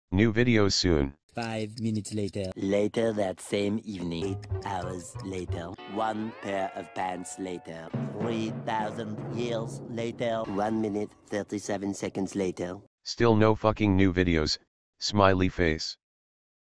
New videos soon. 5 minutes later. Later that same evening, 8 hours later, one pair of pants later, 3,000 years later, 1 minute 37 seconds later. Still no fucking new videos, smiley face.